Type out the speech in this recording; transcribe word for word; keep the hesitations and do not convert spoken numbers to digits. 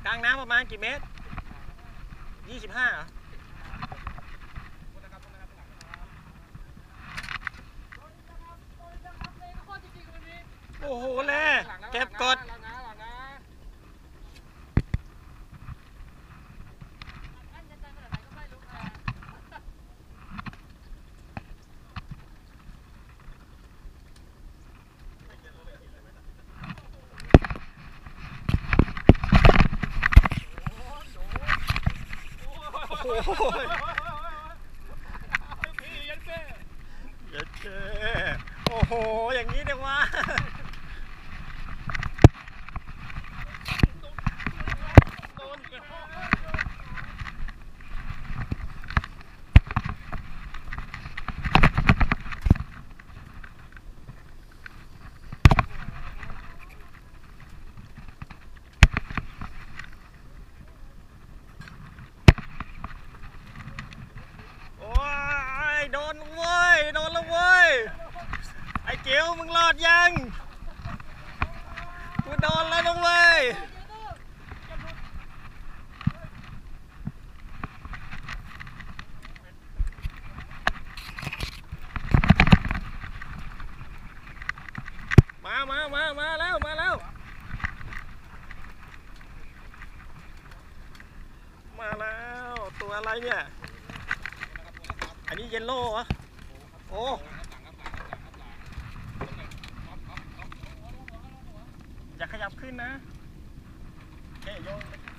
กลางน้ำประมาณกี่เมตรยี่สิบห้าโอ้โหแล่เก็บกดโอ้โหโอ้โหอย่างนี้เดี๋ยวว่าโดนเว้ยโดนแล้วเว้ยไอ้เกียวมึงรอดยังกูโดนแล้วนะเว้ยมามามามาแล้วมาแล้วมาแล้วตัวอะไรเนี่ยอันนี้เยลโล่เหรอโอ้อย่าขยับขึ้นนะแค่โยน